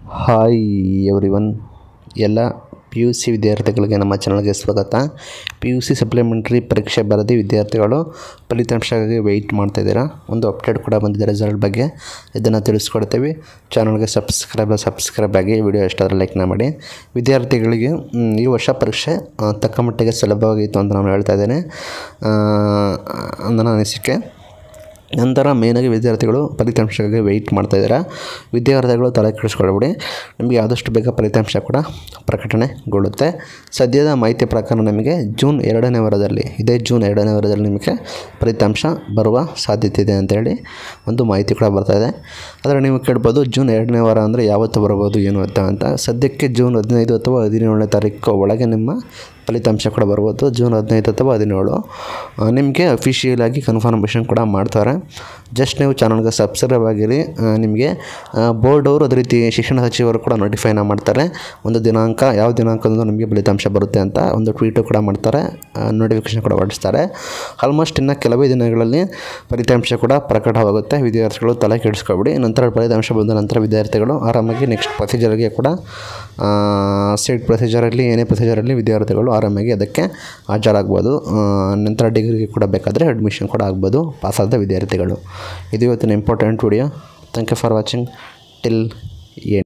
Hi everyone, ಎಲ್ಲ PUC ವಿದ್ಯಾರ್ಥಿಗಳಿಗೆ ನಮ್ಮ ಚಾನಲ್ಗೆ ಸ್ವಾಗತ. PUC ಸಪ್ಲಿಮೆಂಟ್ರಿ ಪರೀಕ್ಷೆ ಬರೆದು ವಿದ್ಯಾರ್ಥಿಗಳು ಫಲಿತಾಂಶಕ್ಕಾಗಿ ವೆಯ್ಟ್ ಮಾಡ್ತಾಯಿದ್ದೀರಾ. ಒಂದು ಅಪ್ಡೇಟ್ ಕೂಡ ಬಂದಿದೆ ರಿಸಲ್ಟ್ ಬಗ್ಗೆ, ಇದನ್ನು ತಿಳಿಸ್ಕೊಡ್ತೀವಿ. ಚಾನಲ್ಗೆ ಸಬ್ಸ್ಕ್ರೈಬ್ ಆಗಿ, ವಿಡಿಯೋ ಇಷ್ಟ ಆದರೆ ಲೈಕ್ನ ಮಾಡಿ. ವಿದ್ಯಾರ್ಥಿಗಳಿಗೆ ಈ ವರ್ಷ ಪರೀಕ್ಷೆ ತಕ್ಕ ಮಟ್ಟಿಗೆ ಸುಲಭವಾಗಿತ್ತು ಅಂತ ನಾನು ಹೇಳ್ತಾ ಇದ್ದೇನೆ, ನನ್ನ ಅನಿಸಿಕೆ. ನಂತರ ಮೇನಾಗಿ ವಿದ್ಯಾರ್ಥಿಗಳು ಫಲಿತಾಂಶಕ್ಕಾಗಿ ವೆಯ್ಟ್ ಮಾಡ್ತಾಯಿದ್ದಾರೆ. ವಿದ್ಯಾರ್ಥಿಗಳು ತಲೆ ಕೆಡಿಸ್ಕೊಳ್ಬೇಡಿ, ನಿಮಗೆ ಆದಷ್ಟು ಬೇಗ ಫಲಿತಾಂಶ ಕೂಡ ಪ್ರಕಟಣೆಗೊಳ್ಳುತ್ತೆ. ಸದ್ಯದ ಮಾಹಿತಿ ಪ್ರಕಾರ ನಮಗೆ ಜೂನ್ 2ನೇ ವಾರದಲ್ಲಿ ನಿಮಗೆ ಫಲಿತಾಂಶ ಬರುವ ಸಾಧ್ಯತೆ ಇದೆ ಅಂತೇಳಿ ಒಂದು ಮಾಹಿತಿ ಕೂಡ ಬರ್ತಾಯಿದೆ. ಆದರೆ ನೀವು ಕೇಳ್ಬೋದು, ಜೂನ್ 2ನೇ ವಾರ ಅಂದರೆ ಯಾವತ್ತು ಬರ್ಬೋದು ಏನು ಅಂತ. ಸದ್ಯಕ್ಕೆ ಜೂನ್ 15 ಅಥವಾ 17ನೇ ತಾರೀಕು ಒಳಗೆ ನಿಮ್ಮ ಫಲಿತಾಂಶ ಕೂಡ ಬರ್ಬೋದು. ಜೂನ್ 15 ಅಥವಾ 17 ನಿಮಗೆ ಅಫಿಷಿಯಲಾಗಿ ಕನ್ಫರ್ಮೇಷನ್ ಕೂಡ ಮಾಡ್ತಾರೆ. ಜಸ್ಟ್ ನೀವು ಚಾನಲ್ಗೆ ಸಬ್ಸ್ಕ್ರೈಬ್ ಆಗಿರಿ. ನಿಮಗೆ ಬೋರ್ಡ್ ಅವರು ಅದೇ ರೀತಿ ಶಿಕ್ಷಣ ಸಚಿವರು ಕೂಡ ನೋಟಿಫೈನ ಮಾಡ್ತಾರೆ. ಒಂದು ದಿನಾಂಕ, ಯಾವ ದಿನಾಂಕದಂದು ನಿಮಗೆ ಫಲಿತಾಂಶ ಬರುತ್ತೆ ಅಂತ ಒಂದು ಟ್ವೀಟು ಕೂಡ ಮಾಡ್ತಾರೆ, ನೋಟಿಫಿಕೇಷನ್ ಕೂಡ ಹೊರಡಿಸ್ತಾರೆ. ಆಲ್ಮೋಸ್ಟ್ ಇನ್ನು ಕೆಲವೇ ದಿನಗಳಲ್ಲಿ ಫಲಿತಾಂಶ ಕೂಡ ಪ್ರಕಟವಾಗುತ್ತೆ. ವಿದ್ಯಾರ್ಥಿಗಳು ತಲೆ ಕೆಡಿಸ್ಕೊಬಿಡಿ. ನಂತರ ಫಲಿತಾಂಶ ಬಂದ ನಂತರ ವಿದ್ಯಾರ್ಥಿಗಳು ಆರಾಮಾಗಿ ನೆಕ್ಸ್ಟ್ ಪ್ರೊಸೀಜರ್ಗೆ ಕೂಡ ಸೀಟ್ ಪ್ರೊಸೀಜರಲ್ಲಿ, ಏನೇ ಪ್ರೊಸೀಜರಲ್ಲಿ ವಿದ್ಯಾರ್ಥಿಗಳು ಆರಾಮಾಗಿ ಅದಕ್ಕೆ ಹಾಜರಾಗ್ಬೋದು. ನಂತರ ಡಿಗ್ರಿಗೆ ಕೂಡ ಬೇಕಾದರೆ ಅಡ್ಮಿಷನ್ ಕೂಡ ಆಗ್ಬೋದು ಪಾಸಾದ ವಿದ್ಯಾರ್ಥಿಗಳು. ಇದು ಇವತ್ತಿನ important video. Thank you for watching till end.